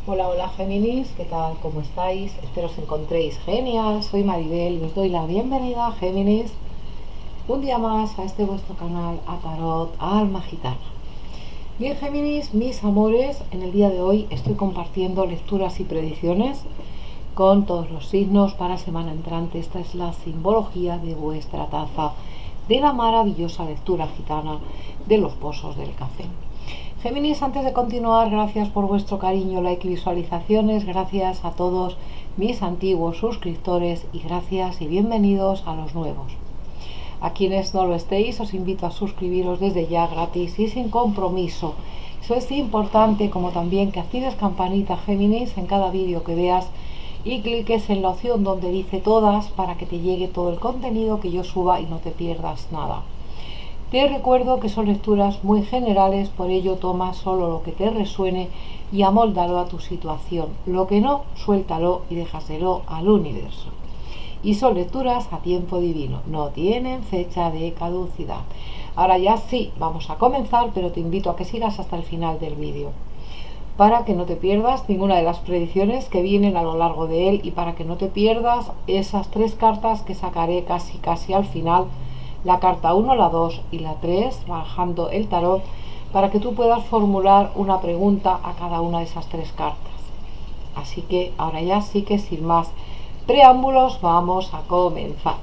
Hola, hola Géminis, ¿qué tal? ¿Cómo estáis? Espero os encontréis genial. Soy Maribel y os doy la bienvenida a Géminis un día más a este vuestro canal a Tarot Alma Gitana. Bien Géminis, mis amores, en el día de hoy estoy compartiendo lecturas y predicciones con todos los signos para semana entrante. Esta es la simbología de vuestra taza de la maravillosa lectura gitana de los pozos del café. Géminis, antes de continuar, gracias por vuestro cariño, like y visualizaciones, gracias a todos mis antiguos suscriptores y gracias y bienvenidos a los nuevos. A quienes no lo estéis, os invito a suscribiros desde ya gratis y sin compromiso. Eso es importante, como también que actives campanita Géminis en cada vídeo que veas y cliques en la opción donde dice todas para que te llegue todo el contenido que yo suba y no te pierdas nada. Te recuerdo que son lecturas muy generales, por ello toma solo lo que te resuene y amóldalo a tu situación. Lo que no, suéltalo y déjaselo al universo. Y son lecturas a tiempo divino, no tienen fecha de caducidad. Ahora ya sí, vamos a comenzar, pero te invito a que sigas hasta el final del vídeo, para que no te pierdas ninguna de las predicciones que vienen a lo largo de él y para que no te pierdas esas tres cartas que sacaré casi al final, la carta 1, la 2 y la 3, bajando el tarot, para que tú puedas formular una pregunta a cada una de esas tres cartas. Así que ahora ya sí que sin más preámbulos vamos a comenzar.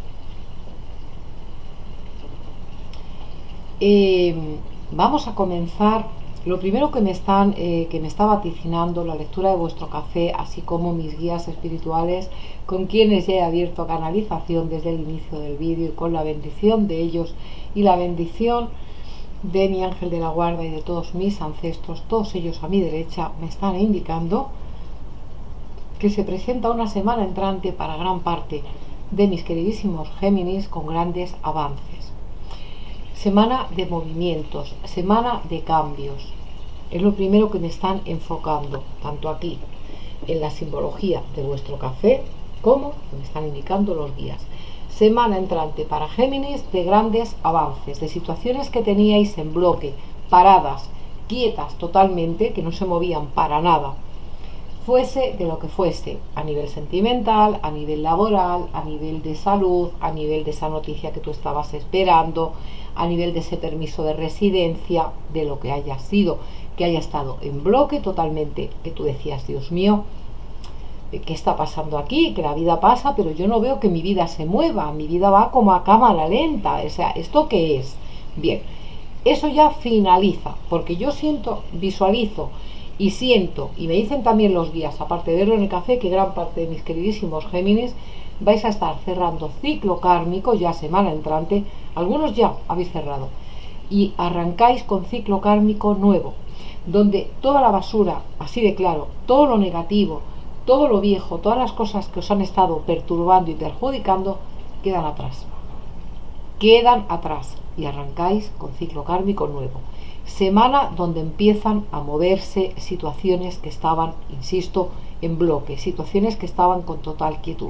Vamos a comenzar. Lo primero que me está vaticinando la lectura de vuestro café, así como mis guías espirituales, con quienes ya he abierto canalización desde el inicio del vídeo y con la bendición de ellos y la bendición de mi ángel de la guarda y de todos mis ancestros, todos ellos a mi derecha, me están indicando que se presenta una semana entrante para gran parte de mis queridísimos Géminis con grandes avances. Semana de movimientos, semana de cambios. Es lo primero que me están enfocando, tanto aquí en la simbología de vuestro café, como me están indicando los guías. Semana entrante para Géminis de grandes avances, de situaciones que teníais en bloque, paradas, quietas totalmente, que no se movían para nada, fuese de lo que fuese, a nivel sentimental, a nivel laboral, a nivel de salud, a nivel de esa noticia que tú estabas esperando, a nivel de ese permiso de residencia, de lo que haya sido, que haya estado en bloque totalmente, que tú decías, Dios mío, ¿qué está pasando aquí? Que la vida pasa, pero yo no veo que mi vida se mueva, mi vida va como a cámara lenta, o sea, ¿esto qué es? Bien, eso ya finaliza, porque yo siento, visualizo y siento, y me dicen también los guías, aparte de verlo en el café, que gran parte de mis queridísimos Géminis vais a estar cerrando ciclo kármico ya semana entrante, algunos ya habéis cerrado, y arrancáis con ciclo kármico nuevo, donde toda la basura, así de claro, todo lo negativo, todo lo viejo, todas las cosas que os han estado perturbando y perjudicando, quedan atrás. Quedan atrás y arrancáis con ciclo kármico nuevo. Semana donde empiezan a moverse situaciones que estaban, insisto, en bloque, situaciones que estaban con total quietud.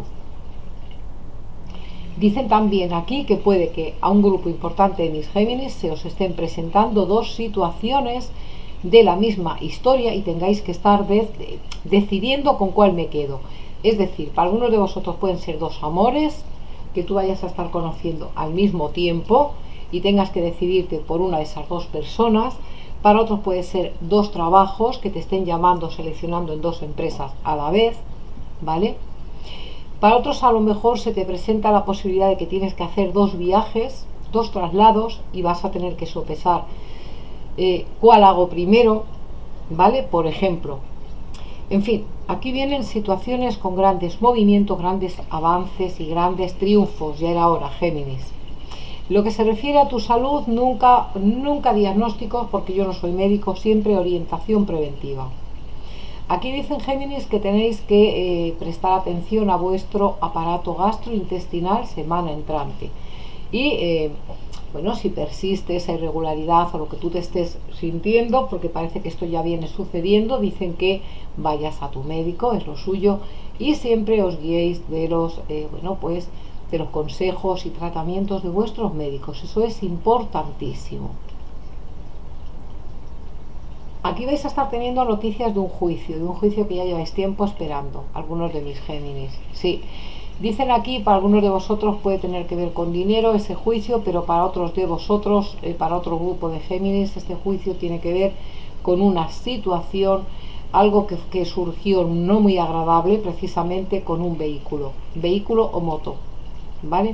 Dicen también aquí que puede que a un grupo importante de mis Géminis se os estén presentando dos situaciones de la misma historia y tengáis que estar decidiendo con cuál me quedo. Es decir, para algunos de vosotros pueden ser dos amores que tú vayas a estar conociendo al mismo tiempo y tengas que decidirte por una de esas dos personas. Para otros puede ser dos trabajos que te estén llamando, seleccionando en dos empresas a la vez, ¿vale? Para otros a lo mejor se te presenta la posibilidad de que tienes que hacer dos viajes, dos traslados y vas a tener que sopesar cuál hago primero, ¿vale? Por ejemplo. En fin, aquí vienen situaciones con grandes movimientos, grandes avances y grandes triunfos. Ya era hora, Géminis. Lo que se refiere a tu salud, nunca diagnósticos, porque yo no soy médico, siempre orientación preventiva. Aquí dicen Géminis que tenéis que prestar atención a vuestro aparato gastrointestinal semana entrante. Y bueno, si persiste esa irregularidad o lo que tú te estés sintiendo, porque parece que esto ya viene sucediendo, dicen que vayas a tu médico, es lo suyo, y siempre os guiéis de los, de los consejos y tratamientos de vuestros médicos. Eso es importantísimo. Aquí vais a estar teniendo noticias de un juicio que ya lleváis tiempo esperando, algunos de mis Géminis. Sí, dicen aquí, para algunos de vosotros puede tener que ver con dinero ese juicio, pero para otros de vosotros, para otro grupo de Géminis, este juicio tiene que ver con una situación, algo que surgió no muy agradable, precisamente con un vehículo o moto, ¿vale?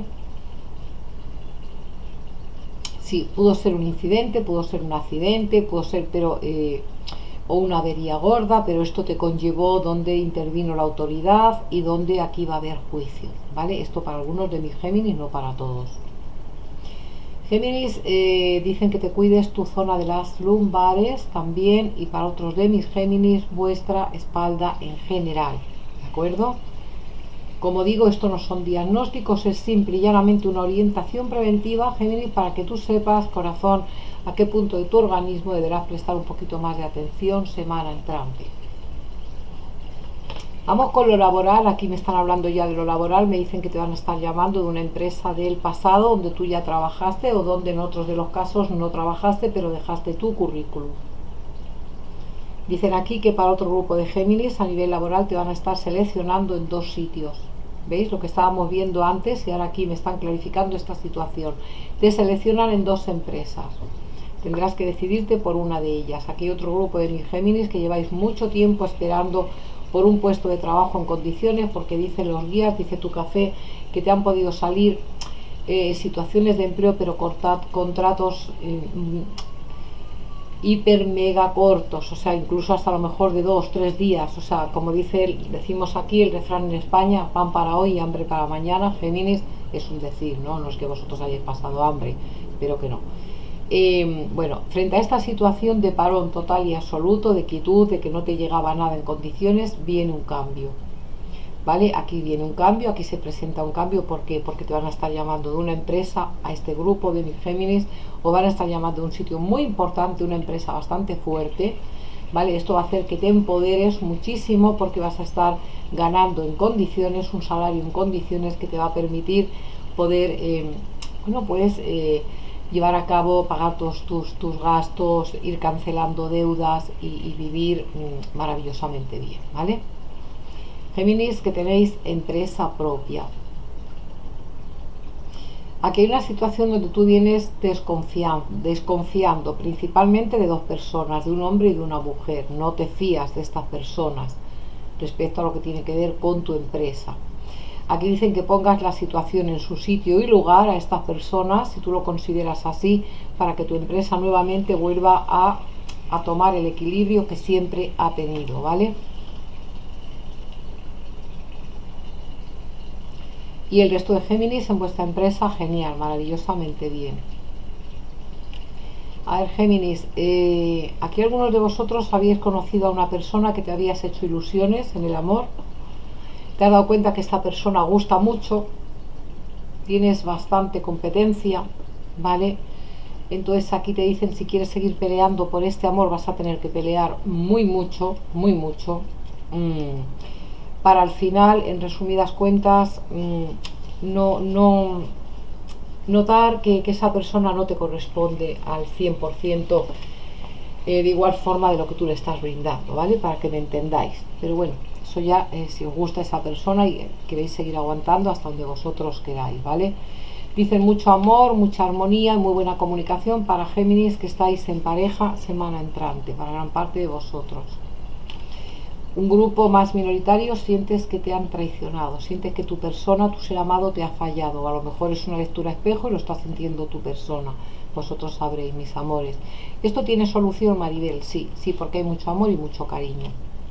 Sí, pudo ser un incidente, pudo ser un accidente, pudo ser, pero o una avería gorda, pero esto te conllevó donde intervino la autoridad y donde aquí va a haber juicio, ¿vale? Esto para algunos de mis Géminis, no para todos. Géminis, dicen que te cuides tu zona de las lumbares también, y para otros de mis Géminis, vuestra espalda en general, ¿de acuerdo? Como digo, esto no son diagnósticos, es simple y llanamente una orientación preventiva, Géminis, para que tú sepas, corazón, a qué punto de tu organismo deberás prestar un poquito más de atención semana entrante. Vamos con lo laboral. Aquí me están hablando ya de lo laboral, me dicen que te van a estar llamando de una empresa del pasado donde tú ya trabajaste o donde en otros de los casos no trabajaste pero dejaste tu currículum. Dicen aquí que para otro grupo de Géminis a nivel laboral te van a estar seleccionando en 2 sitios. ¿Veis lo que estábamos viendo antes? Y ahora aquí me están clarificando esta situación. Te seleccionan en 2 empresas. Tendrás que decidirte por una de ellas. Aquí hay otro grupo de mis Géminis que lleváis mucho tiempo esperando por un puesto de trabajo en condiciones, porque dicen los guías, dice tu café, que te han podido salir situaciones de empleo, pero contratos hiper mega cortos, o sea, incluso hasta a lo mejor de 2-3 días, o sea, como decimos aquí el refrán en España, pan para hoy y hambre para mañana. Géminis, es un decir, no es que vosotros hayáis pasado hambre, pero que no. Bueno, frente a esta situación de parón total y absoluto, de quietud, de que no te llegaba nada en condiciones, viene un cambio, ¿vale? Aquí viene un cambio, aquí se presenta un cambio. ¿Por qué? Porque te van a estar llamando de una empresa a este grupo de mis Géminis, o van a estar llamando de un sitio muy importante, una empresa bastante fuerte, ¿vale? Esto va a hacer que te empoderes muchísimo, porque vas a estar ganando en condiciones, un salario en condiciones que te va a permitir poder, bueno, pues llevar a cabo, pagar todos tus gastos, ir cancelando deudas y vivir maravillosamente bien, ¿vale? Géminis, que tenéis empresa propia. Aquí hay una situación donde tú vienes desconfiando principalmente de 2 personas, de un hombre y de una mujer. No te fías de estas personas respecto a lo que tiene que ver con tu empresa. Aquí dicen que pongas la situación en su sitio y lugar a estas personas, si tú lo consideras así, para que tu empresa nuevamente vuelva a tomar el equilibrio que siempre ha tenido, ¿vale? Y el resto de Géminis en vuestra empresa, genial, maravillosamente bien. A ver, Géminis, aquí algunos de vosotros habéis conocido a una persona que te habías hecho ilusiones en el amor. Te has dado cuenta que esta persona gusta mucho, tienes bastante competencia, ¿vale? Entonces aquí te dicen, si quieres seguir peleando por este amor, vas a tener que pelear muy mucho, muy mucho. Para al final, en resumidas cuentas, notar que esa persona no te corresponde al 100%, de igual forma de lo que tú le estás brindando, ¿vale? Para que me entendáis. Pero bueno, eso ya, si os gusta esa persona y queréis seguir aguantando hasta donde vosotros queráis, ¿vale? Dicen mucho amor, mucha armonía y muy buena comunicación para Géminis, que estáis en pareja semana entrante, para gran parte de vosotros. Un grupo más minoritario, sientes que te han traicionado, sientes que tu persona, tu ser amado, te ha fallado, o a lo mejor es una lectura espejo y lo está sintiendo tu persona. Vosotros sabréis, mis amores. ¿Esto tiene solución, Maribel? Sí, porque hay mucho amor y mucho cariño.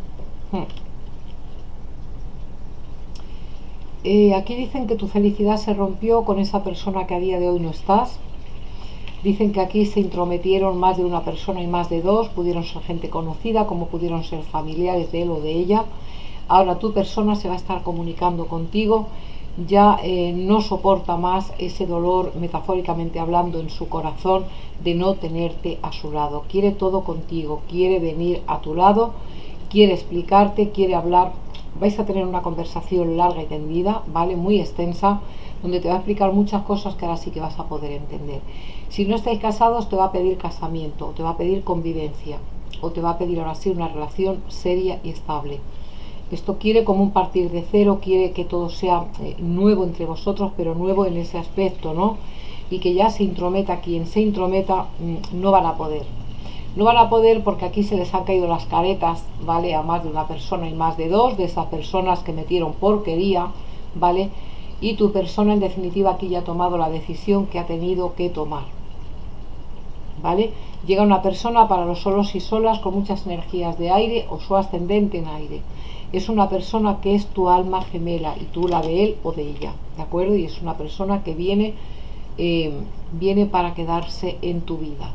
Aquí dicen que tu felicidad se rompió con esa persona que a día de hoy no estás. Dicen que aquí se intrometieron más de una persona y más de 2, pudieron ser gente conocida, como pudieron ser familiares de él o de ella. Ahora tu persona se va a estar comunicando contigo, ya no soporta más ese dolor, metafóricamente hablando, en su corazón de no tenerte a su lado. Quiere todo contigo, quiere venir a tu lado, quiere explicarte, quiere hablar. Vais a tener una conversación larga y tendida, ¿vale? Muy extensa, donde te va a explicar muchas cosas que ahora sí que vas a poder entender. Si no estáis casados, te va a pedir casamiento, te va a pedir convivencia, o te va a pedir ahora sí una relación seria y estable. Esto quiere como un partir de cero, quiere que todo sea nuevo entre vosotros, pero nuevo en ese aspecto, ¿no? Y que ya se intrometa quien se intrometa, no van a poder. No van a poder porque aquí se les han caído las caretas, ¿vale? A más de una persona y más de dos, de esas personas que metieron porquería, ¿vale? Y tu persona en definitiva aquí ya ha tomado la decisión que ha tenido que tomar, ¿vale? Llega una persona para los solos y solas con muchas energías de aire o su ascendente en aire. Es una persona que es tu alma gemela y tú la de él o de ella, ¿de acuerdo? Y es una persona que viene para quedarse en tu vida.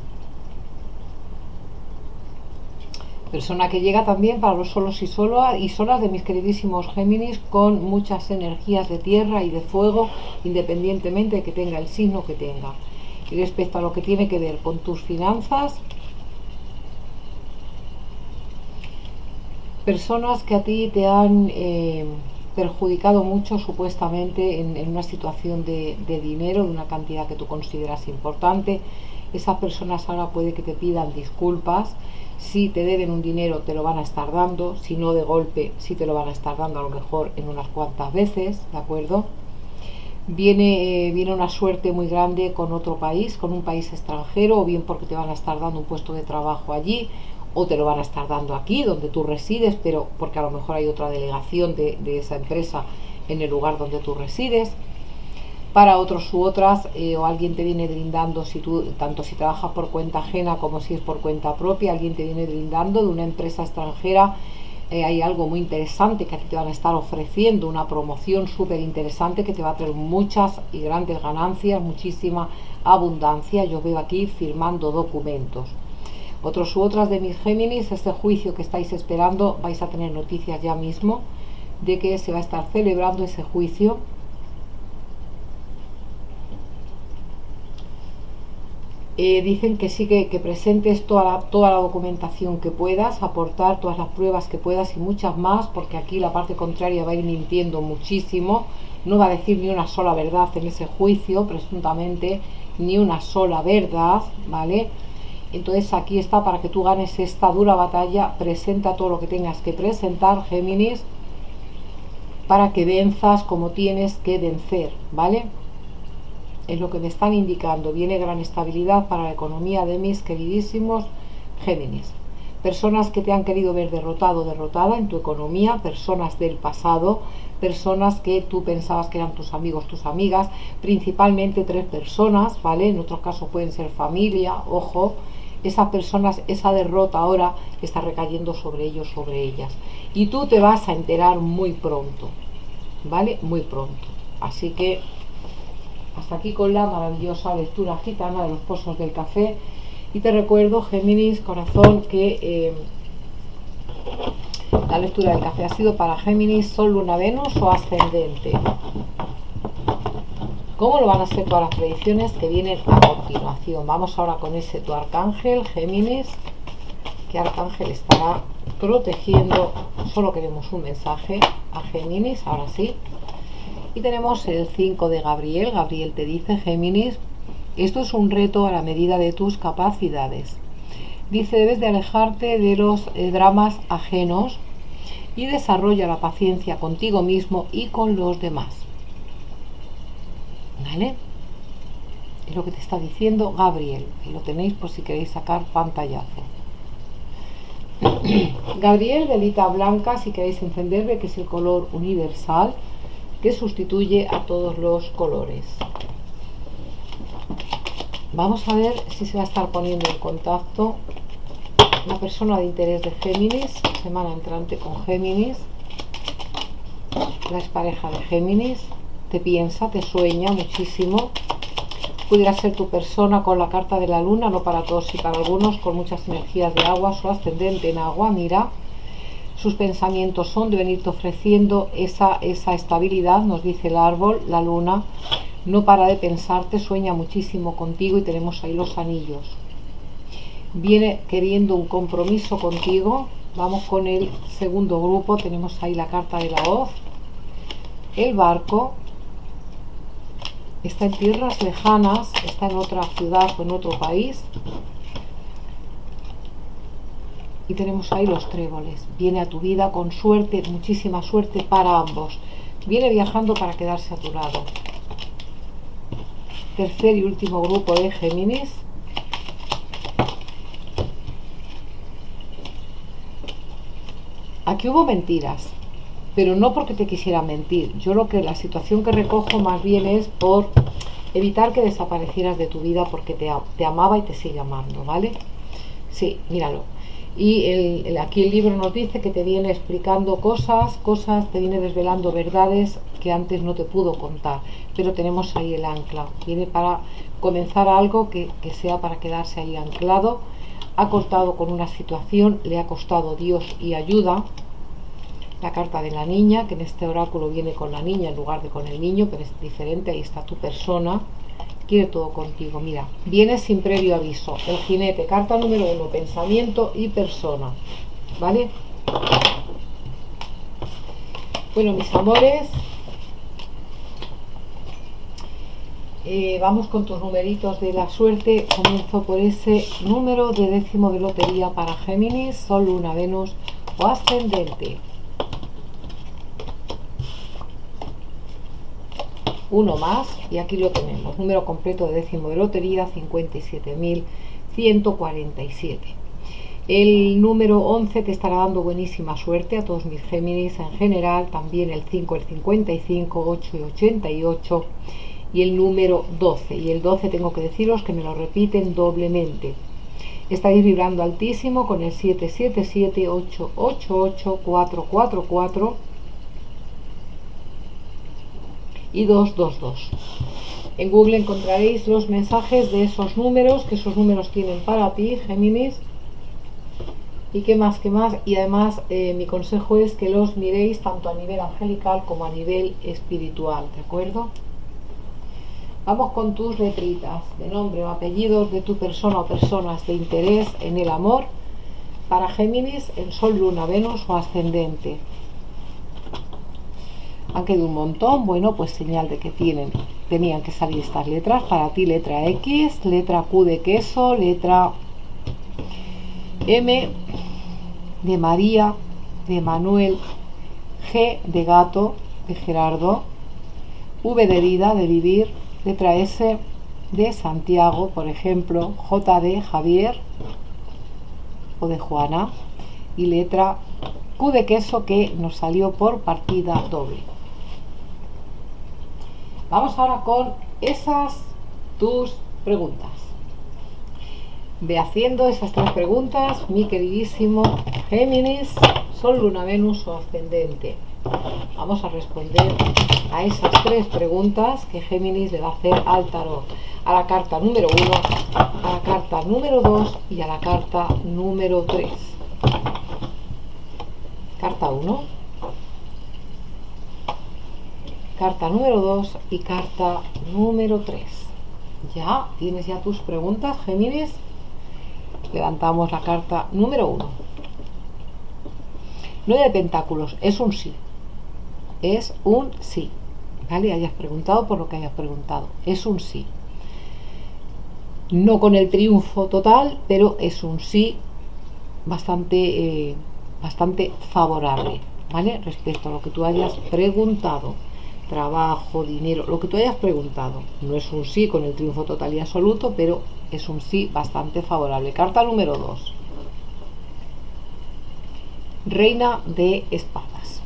Persona que llega también para los solos y solas de mis queridísimos Géminis, con muchas energías de tierra y de fuego, independientemente de que tenga el signo que tenga. Y respecto a lo que tiene que ver con tus finanzas, personas que a ti te han perjudicado mucho supuestamente en una situación de dinero, de una cantidad que tú consideras importante. Esas personas ahora puede que te pidan disculpas. Si te deben un dinero te lo van a estar dando, si no de golpe sí te lo van a estar dando, a lo mejor en unas cuantas veces, ¿de acuerdo? Viene una suerte muy grande con otro país, con un país extranjero, o bien porque te van a estar dando un puesto de trabajo allí, o te lo van a estar dando aquí donde tú resides, pero porque a lo mejor hay otra delegación de esa empresa en el lugar donde tú resides. Para otros u otras, o alguien te viene brindando, si tú, tanto si trabajas por cuenta ajena como si es por cuenta propia, alguien te viene brindando de una empresa extranjera. Hay algo muy interesante que a ti te van a estar ofreciendo, una promoción súper interesante que te va a traer muchas y grandes ganancias, muchísima abundancia. Yo veo aquí firmando documentos. Otros u otras de mis Géminis, este juicio que estáis esperando, vais a tener noticias ya mismo de que se va a estar celebrando ese juicio. Dicen que sí, que presentes toda la documentación que puedas, aportar todas las pruebas que puedas y muchas más, porque aquí la parte contraria va a ir mintiendo muchísimo, no va a decir ni una sola verdad en ese juicio, presuntamente, ni una sola verdad, ¿vale? Entonces aquí está para que tú ganes esta dura batalla. Presenta todo lo que tengas que presentar, Géminis, para que venzas como tienes que vencer, ¿vale? Es lo que me están indicando. Viene gran estabilidad para la economía de mis queridísimos Géminis. Personas que te han querido ver derrotado, derrotada en tu economía, personas del pasado, personas que tú pensabas que eran tus amigos, tus amigas, principalmente 3 personas, ¿vale? En otros casos pueden ser familia, ojo. Esas personas, esa derrota ahora está recayendo sobre ellos, sobre ellas. Y tú te vas a enterar muy pronto, ¿vale? Muy pronto. Así que hasta aquí con la maravillosa lectura gitana de los pozos del café. Y te recuerdo, Géminis, corazón, que la lectura del café ha sido para Géminis, Sol, Luna, Venus o ascendente. ¿Cómo lo van a ser todas las predicciones que vienen a continuación? Vamos ahora con ese tu arcángel, Géminis. ¿Qué arcángel estará protegiendo? Solo queremos un mensaje a Géminis, ahora sí. Y tenemos el 5 de Gabriel. Gabriel te dice, Géminis, esto es un reto a la medida de tus capacidades. Dice, debes de alejarte de los dramas ajenos y desarrolla la paciencia contigo mismo y con los demás. ¿Vale? Es lo que te está diciendo Gabriel. Y lo tenéis por si queréis sacar pantallazo. Gabriel, velita blanca, si queréis encenderle, que es el color universal que sustituye a todos los colores. Vamos a ver si se va a estar poniendo en contacto una persona de interés de Géminis, semana entrante con Géminis. La expareja de Géminis te piensa, te sueña muchísimo. Pudiera ser tu persona con la carta de la luna, no para todos y para algunos, con muchas energías de agua, su ascendente en agua, mira. Sus pensamientos son de venirte ofreciendo esa estabilidad, nos dice el árbol, la luna. No para de pensarte, sueña muchísimo contigo y tenemos ahí los anillos. Viene queriendo un compromiso contigo. Vamos con el segundo grupo, tenemos ahí la carta de la hoz. El barco está en tierras lejanas, está en otra ciudad o en otro país. y tenemos ahí los tréboles. Viene a tu vida con suerte, muchísima suerte para ambos. Viene viajando para quedarse a tu lado. Tercer y último grupo de Géminis. Aquí hubo mentiras, pero no porque te quisiera mentir. Yo la situación que recojo más bien es por evitar que desaparecieras de tu vida, porque te amaba y te sigue amando, ¿vale? Sí, míralo. Y aquí el libro nos dice que te viene explicando cosas, te viene desvelando verdades que antes no te pudo contar, pero tenemos ahí el ancla. Viene para comenzar algo que sea para quedarse ahí anclado. Ha cortado con una situación, le ha costado Dios y ayuda. La carta de la niña, que en este oráculo viene con la niña en lugar de con el niño, pero es diferente. Ahí está tu persona, quiere todo contigo. Mira, viene sin previo aviso. El jinete, carta número 1, pensamiento y persona, ¿vale? Bueno, mis amores, vamos con tus numeritos de la suerte. Comienzo por ese número de décimo de lotería para Géminis, Sol, Luna, Venus o ascendente. Uno más y aquí lo tenemos. Número completo de décimo de lotería, 57.147. El número 11 te estará dando buenísima suerte a todos mis Géminis en general. También el 5, el 55, 8 y 88. Y el número 12. Y el 12 tengo que deciros que me lo repiten doblemente. Estáis vibrando altísimo con el 777, 888, 444 y 222. En Google encontraréis los mensajes de esos números, que esos números tienen para ti, Géminis. Y qué más, y además mi consejo es que los miréis tanto a nivel angelical como a nivel espiritual, ¿de acuerdo? Vamos con tus letritas de nombre o apellidos de tu persona o personas de interés en el amor para Géminis en Sol, Luna, Venus o ascendente. Han quedado un montón. Bueno, pues señal de que tenían que salir estas letras. Para ti, letra X, letra Q de queso, letra M de María, de Manuel, G de gato, de Gerardo, V de vida, de vivir, letra S de Santiago, por ejemplo, J de Javier o de Juana, y letra Q de queso, que nos salió por partida doble. Vamos ahora con esas tus preguntas. Ve haciendo esas 3 preguntas, mi queridísimo Géminis, Sol, Luna, Venus o ascendente. Vamos a responder a esas 3 preguntas que Géminis le va a hacer al tarot. A la carta número 1, a la carta número 2 y a la carta número 3. Carta 1, carta número 2 y carta número 3. ¿Ya tienes ya tus preguntas, Géminis? Levantamos la carta número 1. 9 de pentáculos, es un sí. Es un sí. ¿Vale? Hayas preguntado por lo que hayas preguntado. Es un sí. No con el triunfo total, pero es un sí bastante favorable, ¿vale? Respecto a lo que tú hayas preguntado. Trabajo, dinero, lo que tú hayas preguntado. No es un sí con el triunfo total y absoluto, pero es un sí bastante favorable. Carta número 2. Reina de espadas.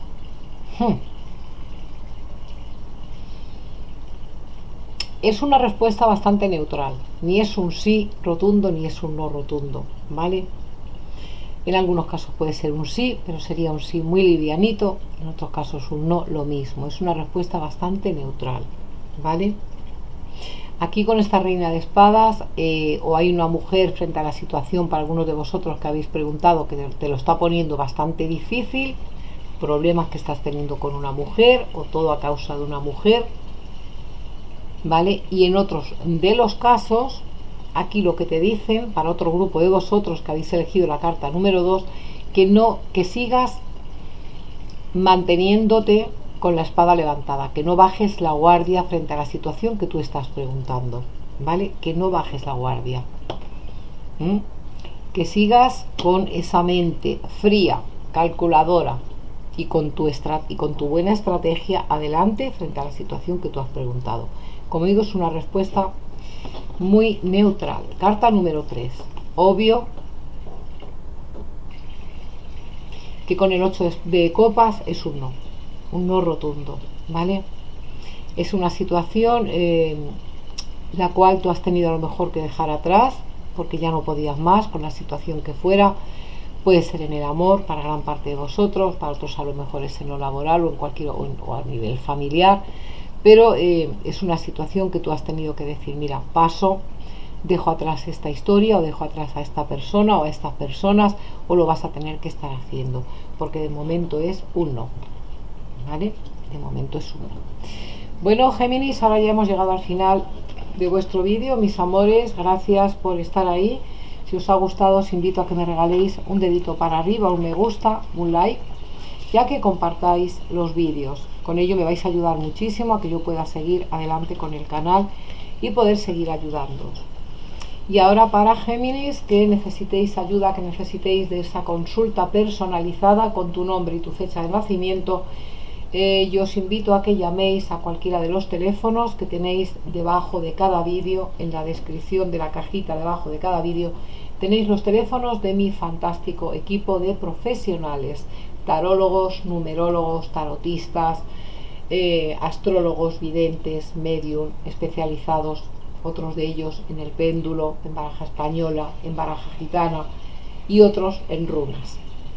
Es una respuesta bastante neutral. Ni es un sí rotundo ni es un no rotundo, ¿vale? En algunos casos puede ser un sí, pero sería un sí muy livianito. En otros casos un no, lo mismo. Es una respuesta bastante neutral, ¿vale? Aquí con esta reina de espadas, o hay una mujer frente a la situación, para algunos de vosotros que habéis preguntado, que te lo está poniendo bastante difícil, problemas que estás teniendo con una mujer, o todo a causa de una mujer, ¿vale? Y en otros de los casos, aquí lo que te dicen, para otro grupo de vosotros que habéis elegido la carta número 2, que sigas manteniéndote con la espada levantada, que no bajes la guardia frente a la situación que tú estás preguntando, ¿vale? Que no bajes la guardia. que sigas con esa mente fría, calculadora y con tu buena estrategia adelante frente a la situación que tú has preguntado. Como digo, es una respuesta muy neutral. Carta número 3. Obvio que con el 8 de copas es un no rotundo, ¿vale? Es una situación la cual tú has tenido a lo mejor que dejar atrás porque ya no podías más con la situación que fuera. Puede ser en el amor para gran parte de vosotros, para otros a lo mejor es en lo laboral o en cualquier o a nivel familiar, pero es una situación que tú has tenido que decir, mira, paso, dejo atrás esta historia o dejo atrás a esta persona o a estas personas, o lo vas a tener que estar haciendo, porque de momento es un no, ¿vale? De momento es un no. Bueno, Géminis, ahora ya hemos llegado al final de vuestro vídeo, mis amores, gracias por estar ahí. Si os ha gustado, os invito a que me regaléis un dedito para arriba, un me gusta, un like, ya que compartáis los vídeos. Con ello me vais a ayudar muchísimo a que yo pueda seguir adelante con el canal y poder seguir ayudándoos. Y ahora, para Géminis, que necesitéis ayuda, que necesitéis de esa consulta personalizada con tu nombre y tu fecha de nacimiento, yo os invito a que llaméis a cualquiera de los teléfonos que tenéis debajo de cada vídeo. En la descripción de la cajita debajo de cada vídeo tenéis los teléfonos de mi fantástico equipo de profesionales, tarólogos, numerólogos, tarotistas, astrólogos, videntes, medium, especializados, otros de ellos en el péndulo, en baraja española, en baraja gitana y otros en runas.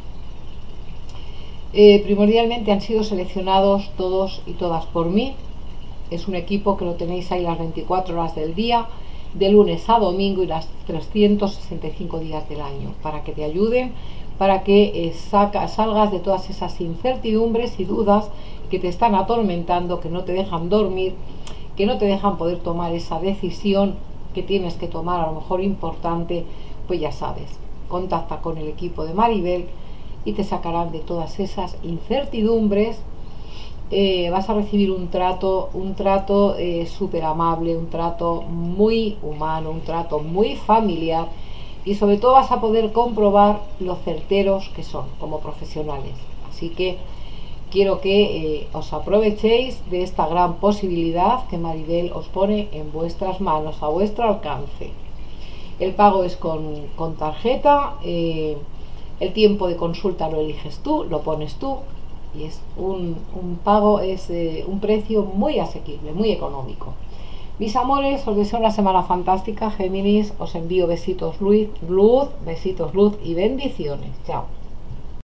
Primordialmente han sido seleccionados todos y todas por mí. Es un equipo que lo tenéis ahí las 24 horas del día, de lunes a domingo y las 365 días del año, para que te ayuden, para que salgas de todas esas incertidumbres y dudas que te están atormentando, que no te dejan dormir, que no te dejan poder tomar esa decisión que tienes que tomar, a lo mejor importante. Pues ya sabes, contacta con el equipo de Maribel y te sacarán de todas esas incertidumbres. Vas a recibir un trato súper amable, un trato muy humano, un trato muy familiar, y sobre todo vas a poder comprobar lo certeros que son como profesionales. Así que quiero que os aprovechéis de esta gran posibilidad que Maribel os pone en vuestras manos, a vuestro alcance. El pago es con tarjeta. El tiempo de consulta lo eliges tú, lo pones tú, y es un pago, es un precio muy asequible, muy económico. Mis amores, os deseo una semana fantástica, Géminis. Os envío besitos luz, besitos luz y bendiciones. Chao.